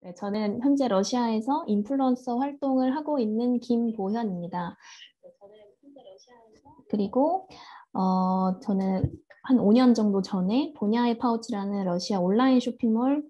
네, 저는 현재 러시아에서 인플루언서 활동을 하고 있는 김보현입니다. 그리고 저는 한 5년 정도 전에 보냐의 파우치라는 러시아 온라인 쇼핑몰을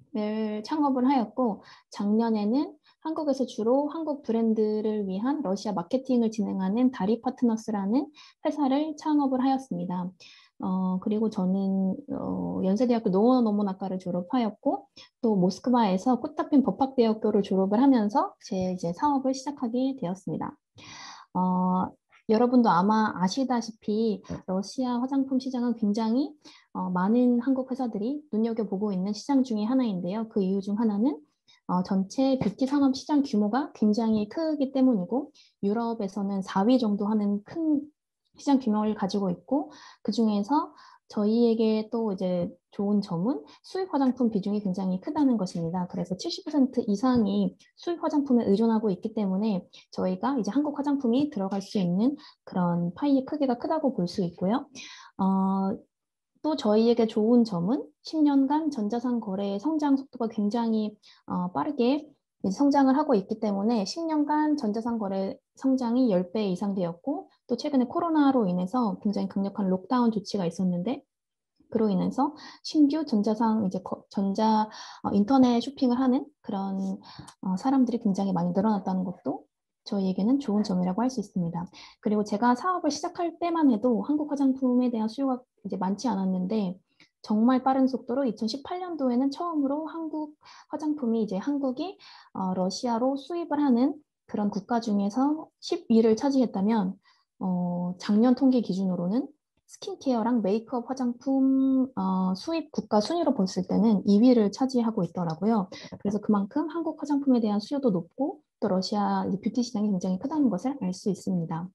창업을 하였고, 작년에는 한국에서 주로 한국 브랜드를 위한 러시아 마케팅을 진행하는 다리 파트너스라는 회사를 창업을 하였습니다. 그리고 저는 연세대학교 농어논문학과를 졸업하였고, 또 모스크바에서 코타핀 법학대학교를 졸업을 하면서 제 이제 사업을 시작하게 되었습니다. 어, 여러분도 아마 아시다시피 러시아 화장품 시장은 굉장히 많은 한국 회사들이 눈여겨보고 있는 시장 중에 하나인데요. 그 이유 중 하나는 전체 뷰티 산업 시장 규모가 굉장히 크기 때문이고, 유럽에서는 4위 정도 하는 큰 시장 규모를 가지고 있고, 그중에서 저희에게 또 이제 좋은 점은 수입 화장품 비중이 굉장히 크다는 것입니다. 그래서 70% 이상이 수입 화장품에 의존하고 있기 때문에 저희가 이제 한국 화장품이 들어갈 수 있는 그런 파이의 크기가 크다고 볼 수 있고요. 또 저희에게 좋은 점은 10년간 전자상 거래의 성장 속도가 굉장히 빠르게 이제 성장을 하고 있기 때문에 10년간 전자상 거래 성장이 10배 이상 되었고, 또 최근에 코로나로 인해서 굉장히 강력한 록다운 조치가 있었는데, 그로 인해서 신규 전자상 이제 전자 인터넷 쇼핑을 하는 그런 사람들이 굉장히 많이 늘어났다는 것도 저희에게는 좋은 점이라고 할 수 있습니다. 그리고 제가 사업을 시작할 때만 해도 한국 화장품에 대한 수요가 이제 많지 않았는데, 정말 빠른 속도로 2018년도에는 처음으로 한국 화장품이 이제 한국이 러시아로 수입을 하는 그런 국가 중에서 10위를 차지했다면, 작년 통계 기준으로는 스킨케어랑 메이크업 화장품 수입 국가 순위로 봤을 때는 2위를 차지하고 있더라고요. 그래서 그만큼 한국 화장품에 대한 수요도 높고, 또 러시아 뷰티 시장이 굉장히 크다는 것을 알 수 있습니다.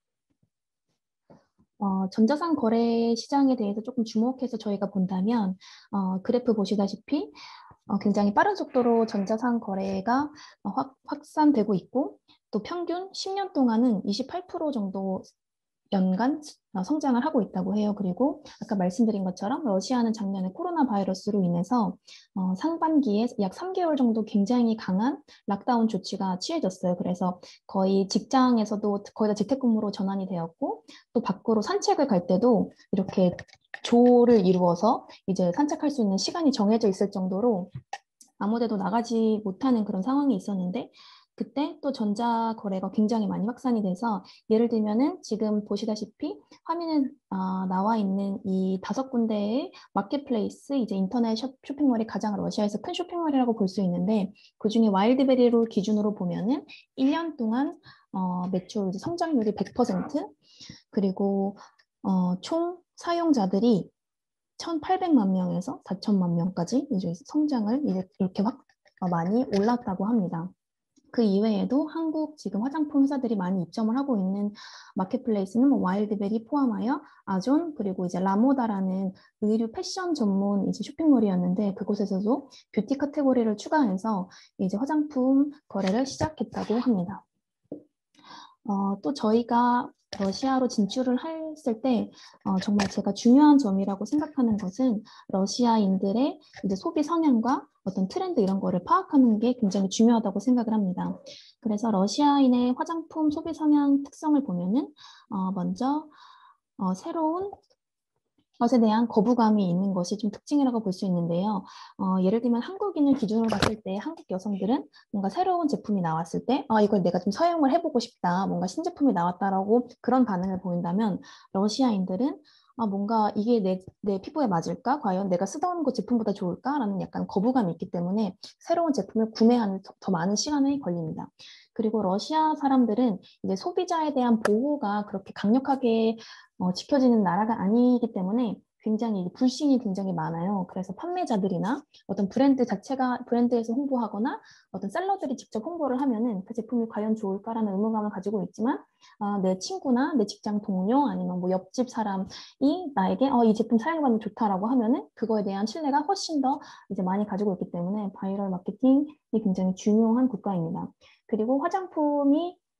전자상 거래 시장에 대해서 조금 주목해서 저희가 본다면, 그래프 보시다시피 굉장히 빠른 속도로 전자상 거래가 확산되고 있고, 또 평균 10년 동안은 28% 정도 연간 성장을 하고 있다고 해요. 그리고 아까 말씀드린 것처럼 러시아는 작년에 코로나 바이러스로 인해서 상반기에 약 3개월 정도 굉장히 강한 락다운 조치가 취해졌어요. 그래서 거의 직장에서도 거의 다 재택근무로 전환이 되었고, 또 밖으로 산책을 갈 때도 이렇게 조를 이루어서 이제 산책할 수 있는 시간이 정해져 있을 정도로 아무데도 나가지 못하는 그런 상황이 있었는데, 그때 또 전자거래가 굉장히 많이 확산이 돼서, 예를 들면은 지금 보시다시피 화면에 나와 있는 이 5군데의 마켓플레이스, 이제 인터넷 쇼핑몰이 가장 러시아에서 큰 쇼핑몰이라고 볼 수 있는데, 그중에 와일드베리로 기준으로 보면은 1년 동안 매출 이제 성장률이 100%, 그리고 총 사용자들이 1,800만 명에서 4천만 명까지 이제 성장을 이렇게 많이 올랐다고 합니다. 그 이외에도 한국 지금 화장품 회사들이 많이 입점을 하고 있는 마켓플레이스는 뭐 와일드베리 포함하여 아존, 그리고 이제 라모다라는 의류 패션 전문 이제 쇼핑몰이었는데, 그곳에서도 뷰티 카테고리를 추가해서 이제 화장품 거래를 시작했다고 합니다. 또 저희가 러시아로 진출을 했을 때 정말 제가 중요한 점이라고 생각하는 것은 러시아인들의 이제 소비 성향과 어떤 트렌드 이런 거를 파악하는 게 굉장히 중요하다고 생각을 합니다. 그래서 러시아인의 화장품 소비 성향 특성을 보면은 먼저 새로운 것에 대한 거부감이 있는 것이 좀 특징이라고 볼 수 있는데요. 예를 들면 한국인을 기준으로 봤을 때 한국 여성들은 뭔가 새로운 제품이 나왔을 때 이걸 내가 좀 사용을 해보고 싶다, 뭔가 신제품이 나왔다라고 그런 반응을 보인다면, 러시아인들은 뭔가 이게 내 피부에 맞을까? 과연 내가 쓰던 그 제품보다 좋을까? 라는 약간 거부감이 있기 때문에 새로운 제품을 구매하는 더 많은 시간이 걸립니다. 그리고 러시아 사람들은 이제 소비자에 대한 보호가 그렇게 강력하게 지켜지는 나라가 아니기 때문에 굉장히 불신이 굉장히 많아요. 그래서 판매자들이나 어떤 브랜드 자체가 브랜드에서 홍보하거나 어떤 셀러들이 직접 홍보를 하면은 그 제품이 과연 좋을까라는 의무감을 가지고 있지만, 내 친구나 내 직장 동료 아니면 뭐 옆집 사람이 나에게 이 제품 사용해봤는데 좋다라고 하면은 그거에 대한 신뢰가 훨씬 더 이제 많이 가지고 있기 때문에 바이럴 마케팅이 굉장히 중요한 국가입니다. 그리고 화장품이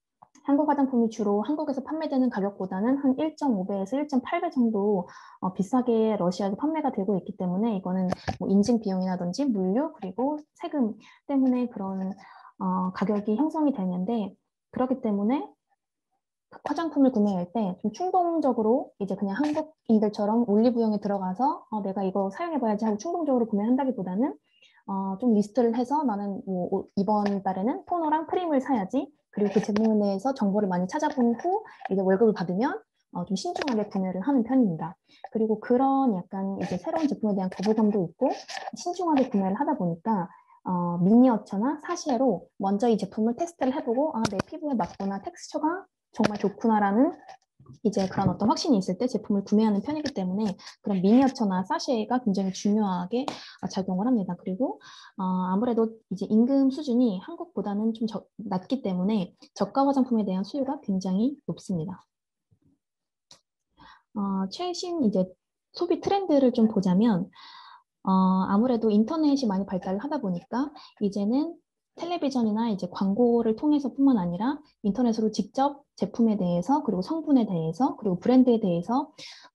한국 화장품이 주로 한국에서 판매되는 가격보다는 한 1.5배에서 1.8배 정도 비싸게 러시아에서 판매가 되고 있기 때문에 이거는 뭐 인증 비용이라든지 물류 그리고 세금 때문에 그런 가격이 형성이 되는데 그렇기 때문에 화장품을 구매할 때 좀 충동적으로 이제 그냥 한국인들처럼 올리브영에 들어가서 내가 이거 사용해봐야지 하고 충동적으로 구매한다기보다는 좀 리스트를 해서 나는 뭐 이번 달에는 토너랑 프림을 사야지. 그리고 그 제품에 대해서 정보를 많이 찾아본 후 이제 월급을 받으면 좀 신중하게 구매를 하는 편입니다. 그리고 그런 약간 이제 새로운 제품에 대한 거부감도 있고 신중하게 구매를 하다 보니까 미니어처나 사시에로 먼저 이 제품을 테스트를 해보고 내 피부에 맞구나, 텍스처가 정말 좋구나라는 이제 그런 어떤 확신이 있을 때 제품을 구매하는 편이기 때문에 그런 미니어처나 사시에가 굉장히 중요하게 작용을 합니다. 그리고 아무래도 이제 임금 수준이 한국보다는 좀 낮기 때문에 저가 화장품에 대한 수요가 굉장히 높습니다. 최신 이제 소비 트렌드를 좀 보자면 아무래도 인터넷이 많이 발달을 하다 보니까 이제는 텔레비전이나 이제 광고를 통해서뿐만 아니라 인터넷으로 직접 제품에 대해서 그리고 성분에 대해서 그리고 브랜드에 대해서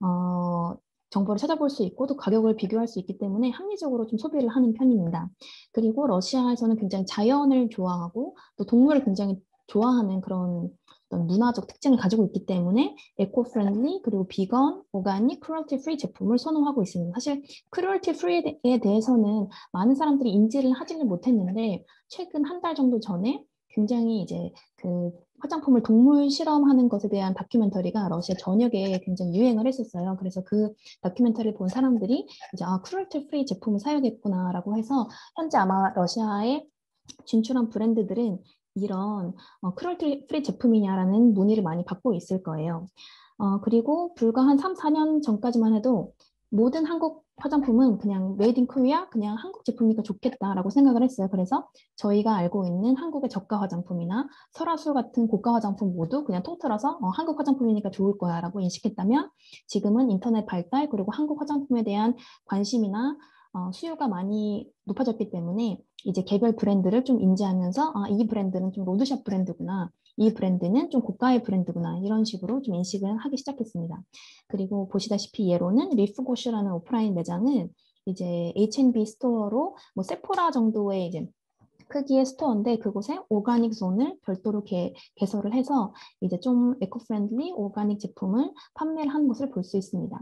정보를 찾아볼 수 있고 또 가격을 비교할 수 있기 때문에 합리적으로 좀 소비를 하는 편입니다. 그리고 러시아에서는 굉장히 자연을 좋아하고 또 동물을 굉장히 좋아하는 그런 어떤 문화적 특징을 가지고 있기 때문에 에코 프렌들리 그리고 비건, 오가닉, 크루얼티 프리 제품을 선호하고 있습니다. 사실 크루얼티 프리에 대해서는 많은 사람들이 인지를 하지는 못했는데 최근 한 달 정도 전에 굉장히 이제 그 화장품을 동물 실험하는 것에 대한 다큐멘터리가 러시아 전역에 굉장히 유행을 했었어요. 그래서 그 다큐멘터리를 본 사람들이 이제 크루얼티 프리 제품을 사야겠구나라고 해서 현재 아마 러시아에 진출한 브랜드들은 이런 크루얼티 프리 제품이냐라는 문의를 많이 받고 있을 거예요. 그리고 불과 한 3, 4년 전까지만 해도 모든 한국 화장품은 그냥 메이드 인 코리아, 그냥 한국 제품이니까 좋겠다라고 생각을 했어요. 그래서 저희가 알고 있는 한국의 저가 화장품이나 설화수 같은 고가 화장품 모두 그냥 통틀어서 한국 화장품이니까 좋을 거야라고 인식했다면 지금은 인터넷 발달 그리고 한국 화장품에 대한 관심이나 수요가 많이 높아졌기 때문에 이제 개별 브랜드를 좀 인지하면서 이 브랜드는 좀 로드샵 브랜드구나. 이 브랜드는 좀 고가의 브랜드구나. 이런 식으로 좀 인식을 하기 시작했습니다. 그리고 보시다시피 예로는 리프고슈라는 오프라인 매장은 이제 H&B 스토어로 뭐 세포라 정도의 이제 크기의 스토어인데 그곳에 오가닉 존을 별도로 개설을 해서 이제 좀 에코 프렌들리 오가닉 제품을 판매를 하는 것을 볼 수 있습니다.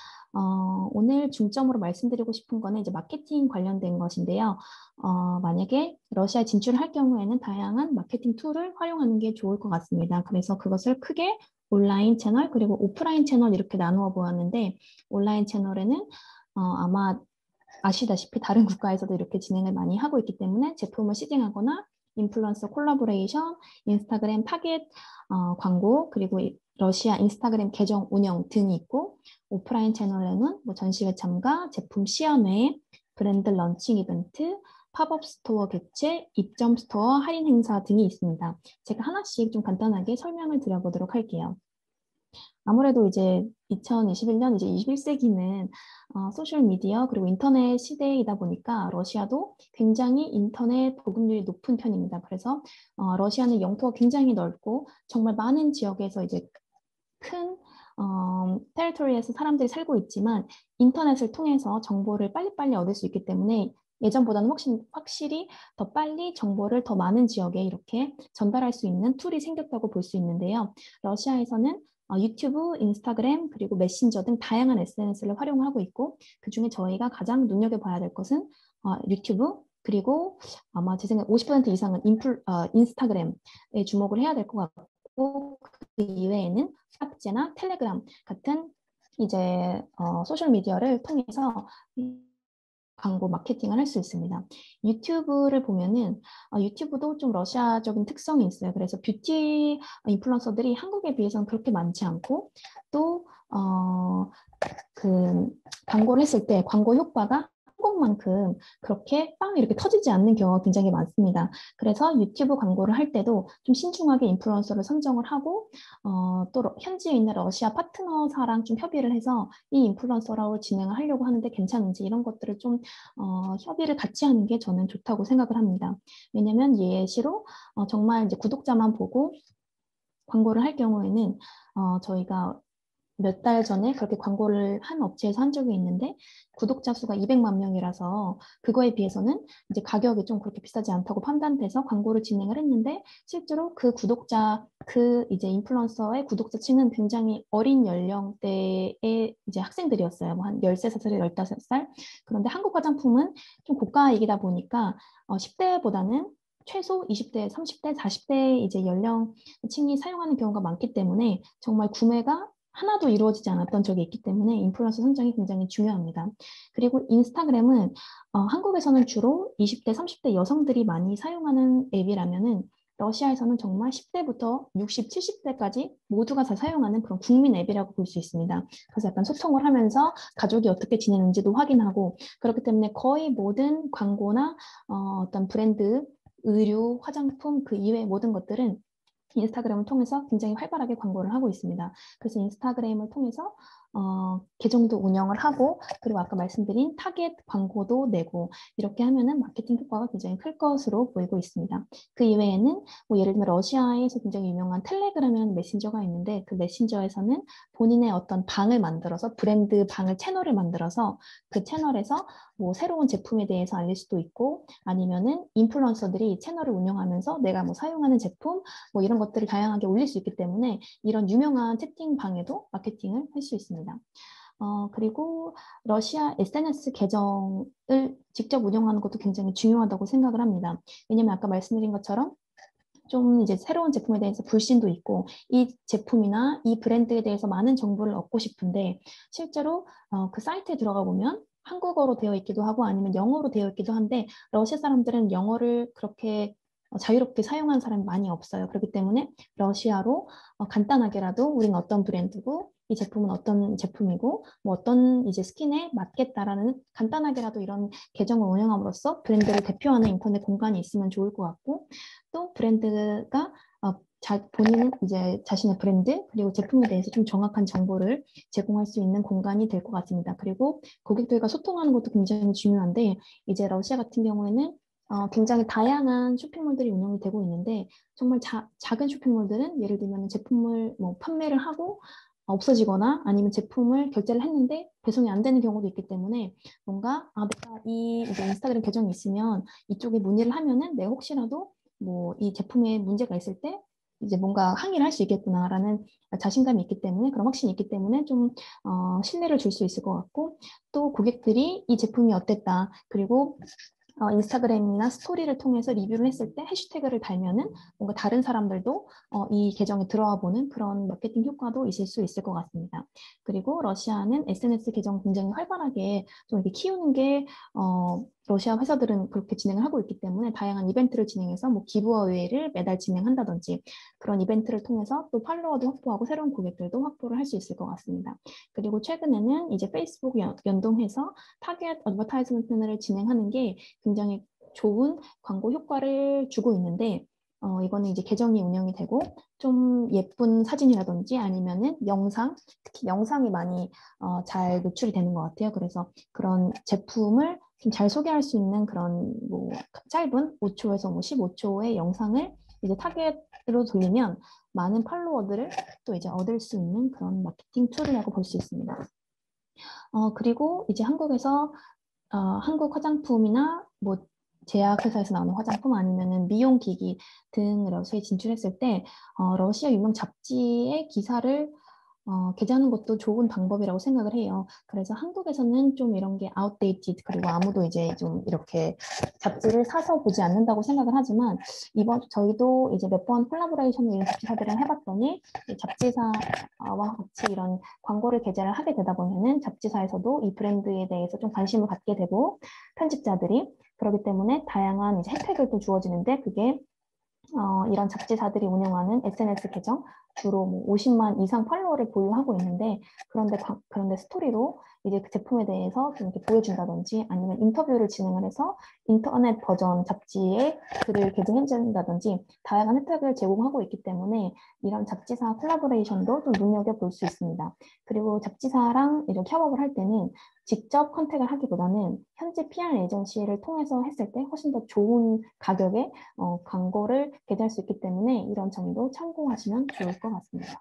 오늘 중점으로 말씀드리고 싶은 거는 이제 마케팅 관련된 것인데요. 만약에 러시아에 진출할 경우에는 다양한 마케팅 툴을 활용하는 게 좋을 것 같습니다. 그래서 그것을 크게 온라인 채널 그리고 오프라인 채널 이렇게 나누어 보았는데 온라인 채널에는 아마 아시다시피 다른 국가에서도 이렇게 진행을 많이 하고 있기 때문에 제품을 시딩하거나 인플루언서 콜라보레이션, 인스타그램 타겟 광고, 그리고 러시아 인스타그램 계정 운영 등이 있고 오프라인 채널에는 뭐 전시회 참가, 제품 시연회, 브랜드 런칭 이벤트, 팝업 스토어 개최, 입점 스토어 할인 행사 등이 있습니다. 제가 하나씩 좀 간단하게 설명을 드려보도록 할게요. 아무래도 이제 2021년 이제 21세기는 소셜 미디어 그리고 인터넷 시대이다 보니까 러시아도 굉장히 인터넷 보급률이 높은 편입니다. 그래서 러시아는 영토가 굉장히 넓고 정말 많은 지역에서 이제 큰 테리토리에서 사람들이 살고 있지만 인터넷을 통해서 정보를 빨리빨리 얻을 수 있기 때문에 예전보다는 확실히 더 빨리 정보를 더 많은 지역에 이렇게 전달할 수 있는 툴이 생겼다고 볼 수 있는데요. 러시아에서는 유튜브, 인스타그램, 그리고 메신저 등 다양한 SNS를 활용하고 있고 그중에 저희가 가장 눈여겨봐야 될 것은 유튜브, 그리고 아마 제 생각에 50% 이상은 인스타그램에 주목을 해야 될 것 같고 그 이외에는 샵제나 텔레그램 같은 이제 소셜 미디어를 통해서 광고 마케팅을 할 수 있습니다. 유튜브를 보면은 유튜브도 좀 러시아적인 특성이 있어요. 그래서 뷰티 인플루언서들이 한국에 비해서는 그렇게 많지 않고 또 그 광고를 했을 때 광고 효과가 한국만큼 그렇게 빵 이렇게 터지지 않는 경우가 굉장히 많습니다. 그래서 유튜브 광고를 할 때도 좀 신중하게 인플루언서를 선정을 하고 또 현지에 있는 러시아 파트너사랑 좀 협의를 해서 이 인플루언서로 진행을 하려고 하는데 괜찮은지 이런 것들을 좀 협의를 같이 하는 게 저는 좋다고 생각을 합니다. 왜냐하면 예시로 정말 이제 구독자만 보고 광고를 할 경우에는 저희가 몇 달 전에 그렇게 광고를 한 업체에서 한 적이 있는데 구독자 수가 200만 명이라서 그거에 비해서는 이제 가격이 좀 그렇게 비싸지 않다고 판단돼서 광고를 진행을 했는데 실제로 그 구독자 그 이제 인플루언서의 구독자층은 굉장히 어린 연령대의 이제 학생들이었어요. 뭐 한 13살, 15살. 그런데 한국 화장품은 좀 고가이다 보니까 10대보다는 최소 20대, 30대, 40대 이제 연령층이 사용하는 경우가 많기 때문에 정말 구매가 하나도 이루어지지 않았던 적이 있기 때문에 인플루언서 선정이 굉장히 중요합니다. 그리고 인스타그램은 한국에서는 주로 20대, 30대 여성들이 많이 사용하는 앱이라면은 러시아에서는 정말 10대부터 60, 70대까지 모두가 다 사용하는 그런 국민 앱이라고 볼 수 있습니다. 그래서 약간 소통을 하면서 가족이 어떻게 지내는지도 확인하고 그렇기 때문에 거의 모든 광고나 어떤 브랜드, 의류, 화장품 그 이외의 모든 것들은 인스타그램을 통해서 굉장히 활발하게 광고를 하고 있습니다. 그래서 인스타그램을 통해서 계정도 운영을 하고 그리고 아까 말씀드린 타겟 광고도 내고 이렇게 하면은 마케팅 효과가 굉장히 클 것으로 보이고 있습니다. 그 이외에는 뭐 예를 들면 러시아에서 굉장히 유명한 텔레그램이라는 메신저가 있는데 그 메신저에서는 본인의 어떤 방을 만들어서 브랜드 방을 채널을 만들어서 그 채널에서 뭐 새로운 제품에 대해서 알릴 수도 있고 아니면은 인플루언서들이 채널을 운영하면서 내가 뭐 사용하는 제품 뭐 이런 것들을 다양하게 올릴 수 있기 때문에 이런 유명한 채팅방에도 마케팅을 할 수 있습니다. 그리고 러시아 SNS 계정을 직접 운영하는 것도 굉장히 중요하다고 생각을 합니다. 왜냐면 아까 말씀드린 것처럼 좀 이제 새로운 제품에 대해서 불신도 있고 이 제품이나 이 브랜드에 대해서 많은 정보를 얻고 싶은데 실제로 그 사이트에 들어가 보면 한국어로 되어 있기도 하고 아니면 영어로 되어 있기도 한데 러시아 사람들은 영어를 그렇게 자유롭게 사용하는 사람이 많이 없어요. 그렇기 때문에 러시아로 간단하게라도 우리는 어떤 브랜드고 이 제품은 어떤 제품이고 뭐 어떤 이제 스킨에 맞겠다라는 간단하게라도 이런 계정을 운영함으로써 브랜드를 대표하는 인터넷 공간이 있으면 좋을 것 같고 또 브랜드가 본인은 이제 자신의 브랜드 그리고 제품에 대해서 좀 정확한 정보를 제공할 수 있는 공간이 될 것 같습니다. 그리고 고객들과 소통하는 것도 굉장히 중요한데 이제 러시아 같은 경우에는 굉장히 다양한 쇼핑몰들이 운영이 되고 있는데 정말 작은 쇼핑몰들은 예를 들면 제품을 뭐 판매를 하고 없어지거나 아니면 제품을 결제를 했는데 배송이 안 되는 경우도 있기 때문에 뭔가 내가 이 이제 인스타그램 계정이 있으면 이쪽에 문의를 하면은 내가 혹시라도 뭐 이 제품에 문제가 있을 때 이제 뭔가 항의를 할 수 있겠구나라는 자신감이 있기 때문에 그런 확신이 있기 때문에 좀 신뢰를 줄 수 있을 것 같고 또 고객들이 이 제품이 어땠다 그리고 인스타그램이나 스토리를 통해서 리뷰를 했을 때 해시태그를 달면은 뭔가 다른 사람들도 이 계정에 들어와 보는 그런 마케팅 효과도 있을 수 있을 것 같습니다. 그리고 러시아는 SNS 계정 굉장히 활발하게 좀 이렇게 키우는 게 러시아 회사들은 그렇게 진행을 하고 있기 때문에 다양한 이벤트를 진행해서 뭐 기부어웨이를 매달 진행한다든지 그런 이벤트를 통해서 또 팔로워도 확보하고 새로운 고객들도 확보를 할 수 있을 것 같습니다. 그리고 최근에는 이제 페이스북 연동해서 타겟 어드버타이즈먼트를 진행하는 게 굉장히 좋은 광고 효과를 주고 있는데 이거는 이제 계정이 운영이 되고 좀 예쁜 사진이라든지 아니면은 영상, 특히 영상이 많이 잘 노출이 되는 것 같아요. 그래서 그런 제품을 좀 잘 소개할 수 있는 그런 뭐 짧은 5초에서 뭐 15초의 영상을 이제 타겟으로 돌리면 많은 팔로워들을 또 이제 얻을 수 있는 그런 마케팅 툴이라고 볼 수 있습니다. 그리고 이제 한국에서 한국 화장품이나 뭐 제약회사에서 나오는 화장품 아니면은 미용기기 등 러시아에 진출했을 때 러시아 유명 잡지의 기사를 게재하는 것도 좋은 방법이라고 생각을 해요. 그래서 한국에서는 좀 이런 게 outdated 그리고 아무도 이제 좀 이렇게 잡지를 사서 보지 않는다고 생각을 하지만 이번 저희도 이제 몇 번 콜라보레이션을 이런 잡지사들을 해봤더니 잡지사와 같이 이런 광고를 게재를 하게 되다 보면은 잡지사에서도 이 브랜드에 대해서 좀 관심을 갖게 되고 편집자들이 그렇기 때문에 다양한 이제 혜택을 또 주어지는데 그게 이런 잡지사들이 운영하는 SNS 계정 주로 뭐 50만 이상 팔로워를 보유하고 있는데 그런데 스토리로 이제 그 제품에 대해서 좀 이렇게 보여준다든지 아니면 인터뷰를 진행을 해서 인터넷 버전 잡지에 글을 게재해준다든지 다양한 혜택을 제공하고 있기 때문에 이런 잡지사 콜라보레이션도 좀 눈여겨볼 수 있습니다. 그리고 잡지사랑 이렇게 협업을 할 때는 직접 컨택을 하기보다는 현지 PR 에이전시를 통해서 했을 때 훨씬 더 좋은 가격에 광고를 게재할 수 있기 때문에 이런 점도 참고하시면 좋을 것 같습니다.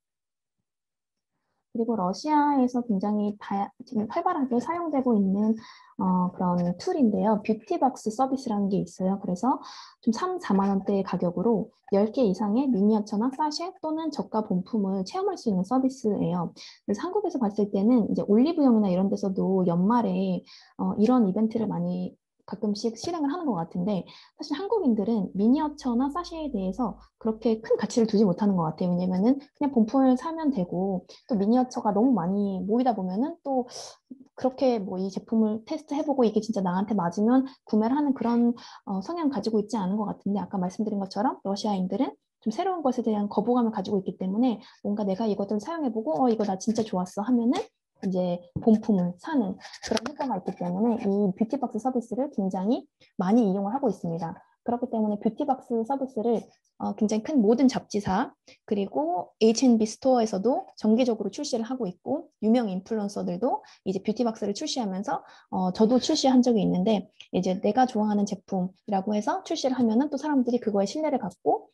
그리고 러시아에서 굉장히 지금 활발하게 사용되고 있는 그런 툴인데요. 뷰티박스 서비스라는 게 있어요. 그래서 좀 3, 4만 원대의 가격으로 10개 이상의 미니어처나 사쉐 또는 저가 본품을 체험할 수 있는 서비스예요. 그래서 한국에서 봤을 때는 이제 올리브영이나 이런 데서도 연말에 이런 이벤트를 많이 가끔씩 실행을 하는 것 같은데 사실 한국인들은 미니어처나 사쉐에 대해서 그렇게 큰 가치를 두지 못하는 것 같아요. 왜냐면은 그냥 본품을 사면 되고 또 미니어처가 너무 많이 모이다 보면은 또 그렇게 뭐 이 제품을 테스트해보고 이게 진짜 나한테 맞으면 구매를 하는 그런 성향 가지고 있지 않은 것 같은데 아까 말씀드린 것처럼 러시아인들은 좀 새로운 것에 대한 거부감을 가지고 있기 때문에 뭔가 내가 이것들을 사용해보고 이거 나 진짜 좋았어 하면은 이제 본품을 사는 그런 효과가 있기 때문에 이 뷰티박스 서비스를 굉장히 많이 이용을 하고 있습니다. 그렇기 때문에 뷰티박스 서비스를 굉장히 큰 모든 잡지사 그리고 H&B 스토어에서도 정기적으로 출시를 하고 있고 유명 인플루언서들도 이제 뷰티박스를 출시하면서 저도 출시한 적이 있는데 이제 내가 좋아하는 제품이라고 해서 출시를 하면은 또 사람들이 그거에 신뢰를 갖고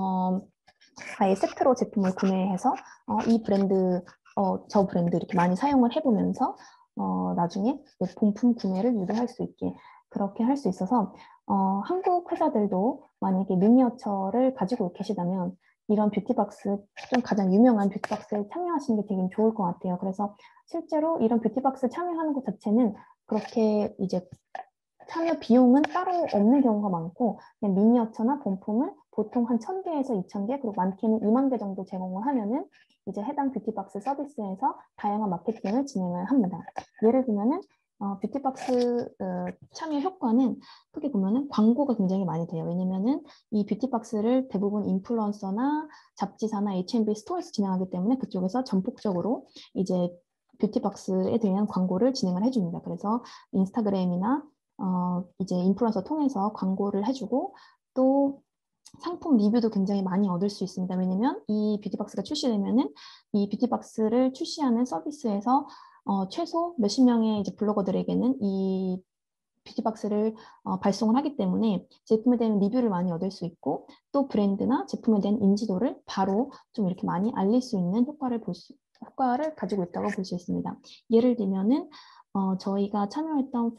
아예 세트로 제품을 구매해서 이 브랜드 저 브랜드 이렇게 많이 사용을 해보면서 나중에 본품 구매를 유도할 수 있게 그렇게 할 수 있어서 한국 회사들도 만약에 미니어처를 가지고 계시다면 이런 뷰티박스, 좀 가장 유명한 뷰티박스에 참여하시는 게 되게 좋을 것 같아요. 그래서 실제로 이런 뷰티박스 참여하는 것 자체는 그렇게 이제 참여 비용은 따로 없는 경우가 많고 그냥 미니어처나 본품을 보통 한 1,000개에서 2,000개 그리고 많게는 2만 개 정도 제공을 하면은 이제 해당 뷰티박스 서비스에서 다양한 마케팅을 진행을 합니다. 예를 들면은 뷰티박스 참여 효과는 크게 보면은 광고가 굉장히 많이 돼요. 왜냐면은 이 뷰티박스를 대부분 인플루언서나 잡지사나 H&B 스토어에서 진행하기 때문에 그쪽에서 전폭적으로 이제 뷰티박스에 대한 광고를 진행을 해줍니다. 그래서 인스타그램이나 이제 인플루언서 통해서 광고를 해주고 또 상품 리뷰도 굉장히 많이 얻을 수 있습니다. 왜냐면 이 뷰티박스가 출시되면은 이 뷰티박스를 출시하는 서비스에서 최소 몇십 명의 이제 블로거들에게는 이 뷰티박스를 발송을 하기 때문에 제품에 대한 리뷰를 많이 얻을 수 있고 또 브랜드나 제품에 대한 인지도를 바로 좀 이렇게 많이 알릴 수 있는 효과를 가지고 있다고 볼 수 있습니다. 예를 들면은 저희가 참여했던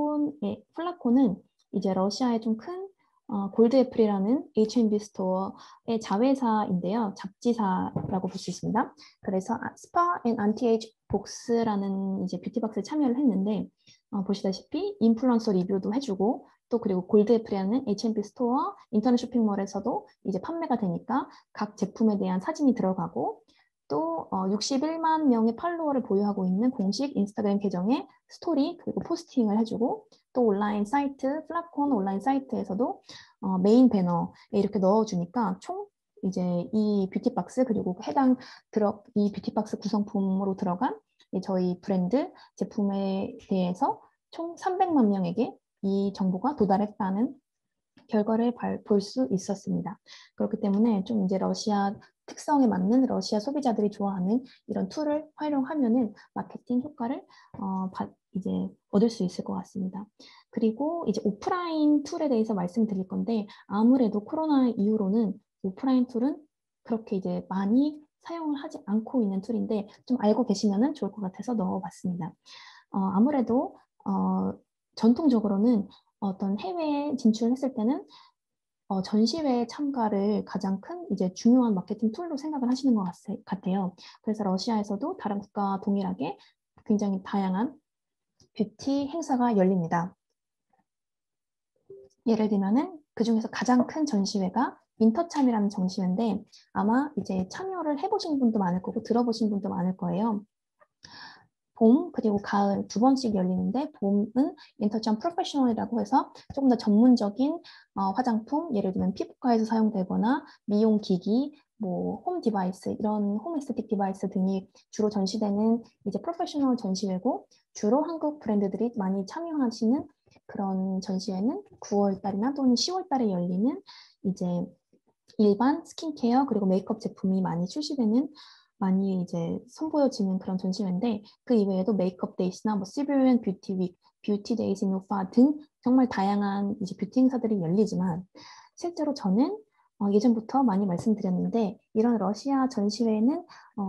플라콘은 이제 러시아의 좀 큰 골드 애플이라는 H&B 스토어의 자회사인데요. 잡지사라고 볼 수 있습니다. 그래서 스파 앤 안티에이지 복스라는 이제 뷰티박스에 참여를 했는데 보시다시피 인플루언서 리뷰도 해주고 또 그리고 골드 애플이라는 H&B 스토어 인터넷 쇼핑몰에서도 이제 판매가 되니까 각 제품에 대한 사진이 들어가고 또 61만 명의 팔로워를 보유하고 있는 공식 인스타그램 계정에 스토리 그리고 포스팅을 해주고 또 온라인 사이트 플라콘 온라인 사이트에서도 메인 배너에 이렇게 넣어주니까 총 이제 이 뷰티박스 그리고 이 뷰티박스 구성품으로 들어간 저희 브랜드 제품에 대해서 총 300만 명에게 이 정보가 도달했다는 결과를 볼 수 있었습니다. 그렇기 때문에 좀 이제 러시아 특성에 맞는 러시아 소비자들이 좋아하는 이런 툴을 활용하면은 마케팅 효과를 이제 얻을 수 있을 것 같습니다. 그리고 이제 오프라인 툴에 대해서 말씀드릴 건데 아무래도 코로나 이후로는 오프라인 툴은 그렇게 이제 많이 사용을 하지 않고 있는 툴인데 좀 알고 계시면은 좋을 것 같아서 넣어봤습니다. 아무래도 전통적으로는 어떤 해외에 진출했을 때는 전시회 참가를 가장 큰 이제 중요한 마케팅 툴로 생각을 하시는 것 같아요. 그래서 러시아에서도 다른 국가와 동일하게 굉장히 다양한 뷰티 행사가 열립니다. 예를 들면은 그 중에서 가장 큰 전시회가 윈터참이라는 전시회인데 아마 이제 참여를 해보신 분도 많을 거고 들어보신 분도 많을 거예요. 봄 그리고 가을 두 번씩 열리는데 봄은 인터참 프로페셔널이라고 해서 조금 더 전문적인 화장품 예를 들면 피부과에서 사용되거나 미용기기 뭐 홈 디바이스, 이런 홈 에스테틱 디바이스 등이 주로 전시되는 이제 프로페셔널 전시회고, 주로 한국 브랜드들이 많이 참여하시는 그런 전시회는 9월 달이나 또는 10월 달에 열리는 이제 일반 스킨케어 그리고 메이크업 제품이 많이 출시되는, 많이 이제 선보여지는 그런 전시회인데, 그 이외에도 메이크업 데이스나 뭐 시베리안 뷰티 윅, 뷰티 데이즈 인 우파 등 정말 다양한 이제 뷰티 행사들이 열리지만, 실제로 저는 예전부터 많이 말씀드렸는데, 이런 러시아 전시회에는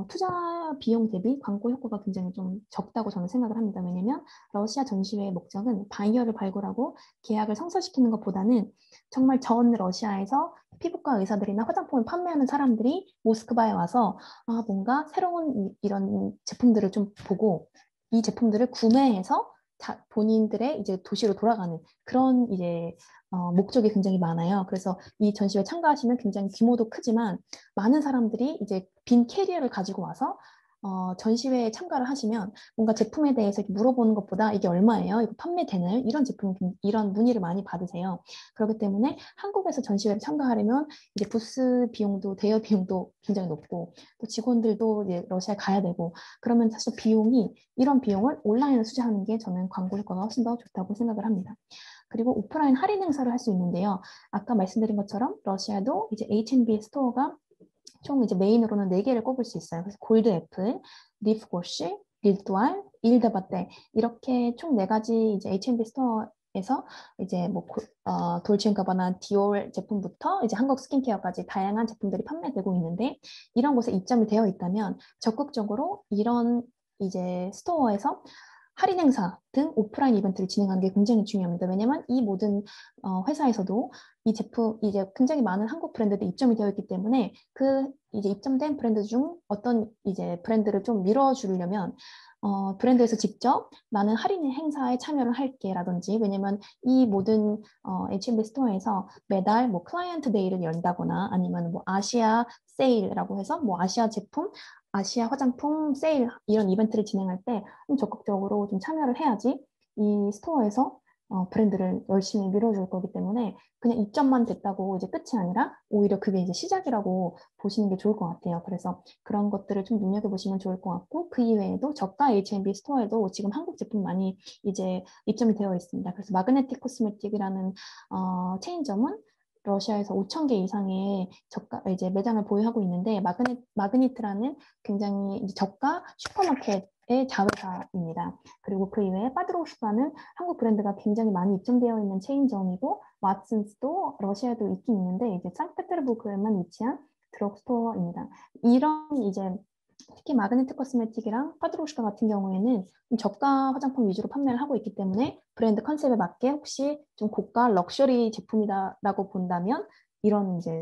투자 비용 대비 광고 효과가 굉장히 좀 적다고 저는 생각을 합니다. 왜냐면 러시아 전시회의 목적은 바이어를 발굴하고 계약을 성사시키는 것보다는 정말 전 러시아에서 피부과 의사들이나 화장품을 판매하는 사람들이 모스크바에 와서 뭔가 새로운 이런 제품들을 좀 보고 이 제품들을 구매해서 본인들의 이제 도시로 돌아가는 그런 이제 목적이 굉장히 많아요. 그래서 이 전시회 참가하시면 굉장히 규모도 크지만 많은 사람들이 이제 빈 캐리어를 가지고 와서 전시회에 참가를 하시면 뭔가 제품에 대해서 물어보는 것보다 이게 얼마예요? 이거 판매되나요? 이런 제품, 이런 문의를 많이 받으세요. 그렇기 때문에 한국에서 전시회에 참가하려면 이제 부스 비용도, 대여 비용도 굉장히 높고, 또 직원들도 이제 러시아에 가야 되고, 그러면 사실 이런 비용을 온라인으로 투자하는 게 저는 광고 효과가 훨씬 더 좋다고 생각을 합니다. 그리고 오프라인 할인 행사를 할 수 있는데요. 아까 말씀드린 것처럼 러시아도 이제 H&B 스토어가 총 이제 메인으로는 4개를 꼽을 수 있어요. 그래서 골드 애플, 리프고시, 릴두알, 일드바떼 이렇게 총 4가지 이제 H&B 스토어에서 이제 뭐 돌체앤가바나 디올 제품부터 이제 한국 스킨케어까지 다양한 제품들이 판매되고 있는데, 이런 곳에 입점이 되어 있다면 적극적으로 이런 이제 스토어에서 할인 행사 등 오프라인 이벤트를 진행하는 게 굉장히 중요합니다. 왜냐하면 이 모든 회사에서도 이 제품 이제 굉장히 많은 한국 브랜드들이 입점이 되어 있기 때문에 그 이제 입점된 브랜드 중 어떤 이제 브랜드를 좀 밀어주려면 브랜드에서 직접 나는 할인 행사에 참여를 할게라든지, 왜냐면 이 모든 H&B 스토어에서 매달 뭐 클라이언트 데이를 연다거나 아니면 뭐 아시아 세일이라고 해서 뭐 아시아 제품 아시아 화장품 세일 이런 이벤트를 진행할 때 좀 적극적으로 좀 참여를 해야지 이 스토어에서 브랜드를 열심히 밀어줄 거기 때문에, 그냥 입점만 됐다고 이제 끝이 아니라 오히려 그게 이제 시작이라고 보시는 게 좋을 것 같아요. 그래서 그런 것들을 좀 눈여겨보시면 좋을 것 같고, 그 이외에도 저가 H&B 스토어에도 지금 한국 제품 많이 이제 입점이 되어 있습니다. 그래서 마그네틱 코스메틱이라는 체인점은 러시아에서 5천 개 이상의 저가 이제 매장을 보유하고 있는데, 마그니트라는 굉장히 이제 저가 슈퍼마켓의 자회사입니다. 그리고 그 이외에 빠드로슈가는 한국 브랜드가 굉장히 많이 입점되어 있는 체인점이고, 왓슨스도 러시아에도 있긴 있는데 이제 상트페테르부르크에만 위치한 드럭스토어입니다. 이런 이제 특히 마그네틱 코스메틱이랑 파드로슈카 같은 경우에는 좀 저가 화장품 위주로 판매를 하고 있기 때문에 브랜드 컨셉에 맞게 혹시 좀 고가 럭셔리 제품이다라고 본다면 이런 이제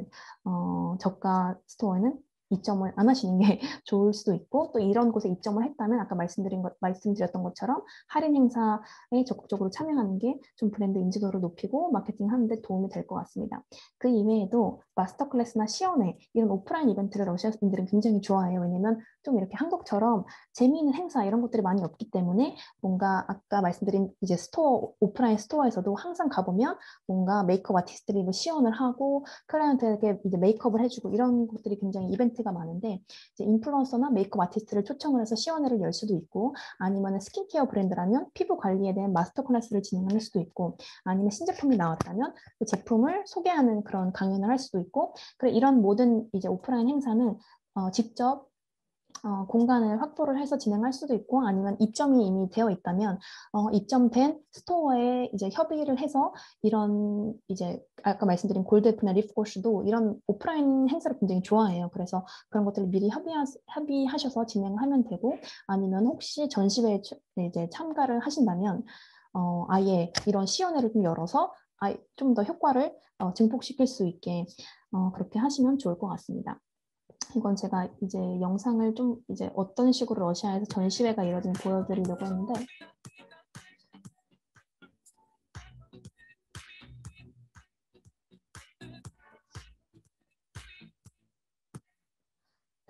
저가 스토어에는 입점을 안 하시는 게 좋을 수도 있고, 또 이런 곳에 입점을 했다면 아까 말씀드렸던 것처럼 할인 행사에 적극적으로 참여하는 게 좀 브랜드 인지도를 높이고 마케팅하는 데 도움이 될 것 같습니다. 그 이외에도 마스터 클래스나 시연회 이런 오프라인 이벤트를 러시아 분들은 굉장히 좋아해요. 왜냐면 좀 이렇게 한국처럼 재미있는 행사 이런 것들이 많이 없기 때문에, 뭔가 아까 말씀드린 이제 스토어, 오프라인 스토어에서도 항상 가보면 뭔가 메이크업 아티스트들이 뭐 시연을 하고 클라이언트에게 이제 메이크업을 해주고 이런 것들이 굉장히 이벤트가 많은데, 이제 인플루언서나 메이크업 아티스트를 초청을 해서 시연회를 열 수도 있고, 아니면 스킨케어 브랜드라면 피부 관리에 대한 마스터 클래스를 진행할 수도 있고, 아니면 신제품이 나왔다면 그 제품을 소개하는 그런 강연을 할 수도 있고, 그래 이런 모든 이제 오프라인 행사는 직접 공간을 확보를 해서 진행할 수도 있고, 아니면 입점이 이미 되어 있다면 입점된 스토어에 이제 협의를 해서 이런 이제 아까 말씀드린 골드애플이나 리프고시도 이런 오프라인 행사를 굉장히 좋아해요. 그래서 그런 것들을 미리 협의하셔서 진행하면 되고, 아니면 혹시 전시회에 이제 참가를 하신다면 아예 이런 시연회를 좀 열어서 좀 더 효과를 증폭시킬 수 있게 그렇게 하시면 좋을 것 같습니다. 이건 제가 이제 영상을 좀 이제 어떤 식으로 러시아에서 전시회가 이루어진지 보여드리려고 했는데,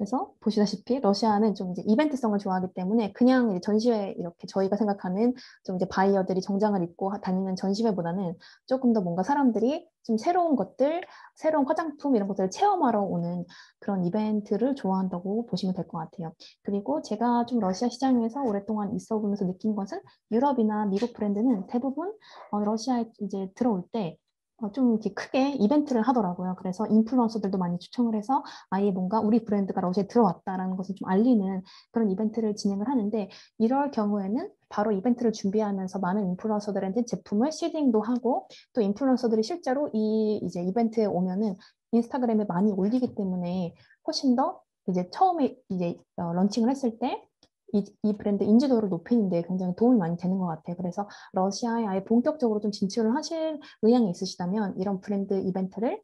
그래서 보시다시피 러시아는 좀 이제 이벤트성을 좋아하기 때문에 그냥 이제 전시회 이렇게 저희가 생각하는 좀 이제 바이어들이 정장을 입고 다니는 전시회보다는 조금 더 뭔가 사람들이 좀 새로운 것들, 새로운 화장품 이런 것들을 체험하러 오는 그런 이벤트를 좋아한다고 보시면 될 것 같아요. 그리고 제가 좀 러시아 시장에서 오랫동안 있어 보면서 느낀 것은 유럽이나 미국 브랜드는 대부분 러시아에 이제 들어올 때 좀 이렇게 크게 이벤트를 하더라고요. 그래서 인플루언서들도 많이 초청을 해서 아예 뭔가 우리 브랜드가 러시아에 들어왔다라는 것을 좀 알리는 그런 이벤트를 진행을 하는데 이럴 경우에는 바로 이벤트를 준비하면서 많은 인플루언서들한테 제품을 시딩도 하고 또 인플루언서들이 실제로 이 이제 이벤트에 오면은 인스타그램에 많이 올리기 때문에 훨씬 더 이제 처음에 이제 런칭을 했을 때 이 브랜드 인지도를 높이는 데 굉장히 도움이 많이 되는 것 같아요. 그래서 러시아에 아예 본격적으로 좀 진출을 하실 의향이 있으시다면 이런 브랜드 이벤트를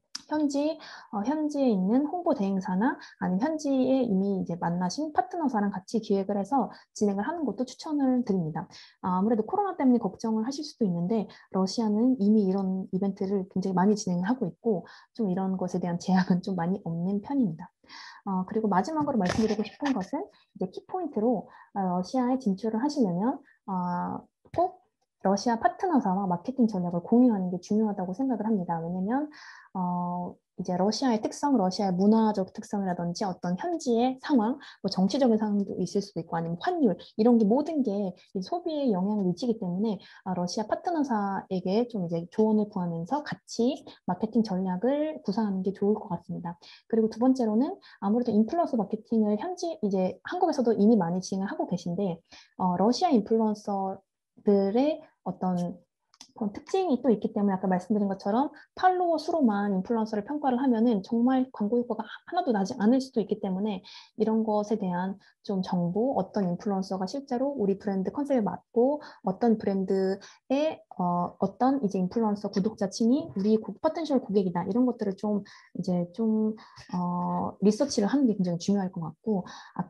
현지에 있는 홍보 대행사나 아니면 현지에 이미 이제 만나신 파트너사랑 같이 기획을 해서 진행을 하는 것도 추천을 드립니다. 아무래도 코로나 때문에 걱정을 하실 수도 있는데 러시아는 이미 이런 이벤트를 굉장히 많이 진행을 하고 있고 좀 이런 것에 대한 제약은 좀 많이 없는 편입니다. 그리고 마지막으로 말씀드리고 싶은 것은 이제 키포인트로 러시아에 진출을 하시려면 꼭 러시아 파트너사와 마케팅 전략을 공유하는 게 중요하다고 생각을 합니다. 왜냐면 이제 러시아의 특성, 러시아의 문화적 특성이라든지 어떤 현지의 상황, 뭐 정치적인 상황도 있을 수도 있고 아니면 환율 이런 게 모든 게 소비에 영향을 미치기 때문에 러시아 파트너사에게 좀 이제 조언을 구하면서 같이 마케팅 전략을 구상하는 게 좋을 것 같습니다. 그리고 두 번째로는 아무래도 인플루언서 마케팅을 현지 이제 한국에서도 이미 많이 진행을 하고 계신데 러시아 인플루언서들의 어떤 그런 특징이 또 있기 때문에 아까 말씀드린 것처럼 팔로워 수로만 인플루언서를 평가를 하면은 정말 광고 효과가 하나도 나지 않을 수도 있기 때문에 이런 것에 대한 좀 정보, 어떤 인플루언서가 실제로 우리 브랜드 컨셉에 맞고 어떤 브랜드의 어떤 이제 인플루언서 구독자층이 우리 포텐셜 고객이다 이런 것들을 좀 이제 좀 리서치를 하는 게 굉장히 중요할 것 같고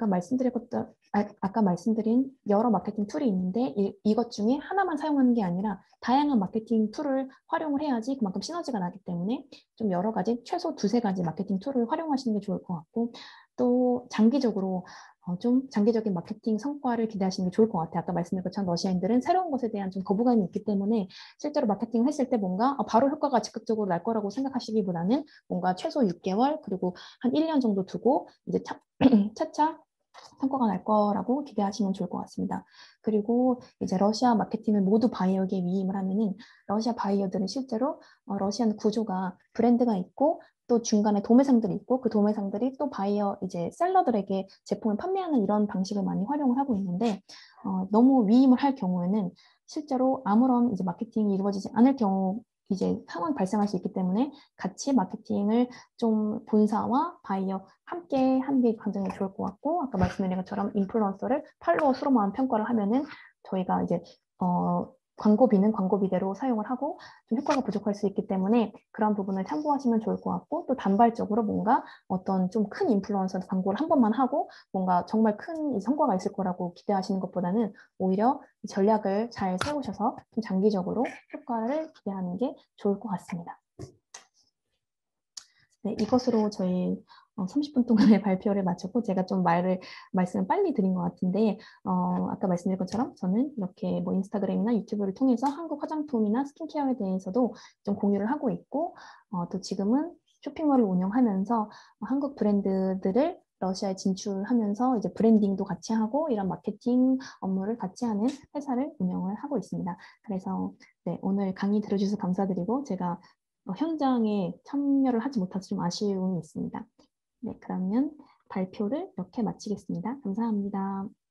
아까 말씀드린 여러 마케팅 툴이 있는데 이것 중에 하나만 사용하는 게 아니라 다양한 마케팅 툴을 활용을 해야지 그만큼 시너지가 나기 때문에 좀 여러 가지 최소 두세 가지 마케팅 툴을 활용하시는 게 좋을 것 같고 또 장기적으로 좀 장기적인 마케팅 성과를 기대하시는 게 좋을 것 같아요. 아까 말씀드린 것처럼 러시아인들은 새로운 것에 대한 좀 거부감이 있기 때문에 실제로 마케팅을 했을 때 뭔가 바로 효과가 즉각적으로 날 거라고 생각하시기보다는 뭔가 최소 6개월 그리고 한 1년 정도 두고 이제 차차 성과가 날 거라고 기대하시면 좋을 것 같습니다. 그리고 이제 러시아 마케팅을 모두 바이어에게 위임을 하면은 러시아 바이어들은 실제로 러시아는 구조가 브랜드가 있고 또 중간에 도매상들이 있고 그 도매상들이 또 바이어 이제 셀러들에게 제품을 판매하는 이런 방식을 많이 활용을 하고 있는데 너무 위임을 할 경우에는 실제로 아무런 이제 마케팅이 이루어지지 않을 경우 이제 상황이 발생할 수 있기 때문에 같이 마케팅을 좀 본사와 바이어 함께 하는 게 굉장히 좋을 것 같고 아까 말씀드린 것처럼 인플루언서를 팔로워 수로만 평가를 하면은 저희가 이제 광고비는 광고비대로 사용을 하고 좀 효과가 부족할 수 있기 때문에 그런 부분을 참고하시면 좋을 것 같고 또 단발적으로 뭔가 어떤 좀 큰 인플루언서 광고를 한 번만 하고 뭔가 정말 큰 성과가 있을 거라고 기대하시는 것보다는 오히려 전략을 잘 세우셔서 좀 장기적으로 효과를 기대하는 게 좋을 것 같습니다. 네, 이것으로 저희 30분 동안의 발표를 마쳤고 제가 좀 말씀을 빨리 드린 것 같은데 아까 말씀드린 것처럼 저는 이렇게 뭐 인스타그램이나 유튜브를 통해서 한국 화장품이나 스킨케어에 대해서도 좀 공유를 하고 있고 또 지금은 쇼핑몰을 운영하면서 한국 브랜드들을 러시아에 진출하면서 이제 브랜딩도 같이 하고 이런 마케팅 업무를 같이 하는 회사를 운영을 하고 있습니다. 그래서 네, 오늘 강의 들어주셔서 감사드리고 제가 현장에 참여를 하지 못해서 좀 아쉬움이 있습니다. 네, 그러면 발표를 이렇게 마치겠습니다. 감사합니다.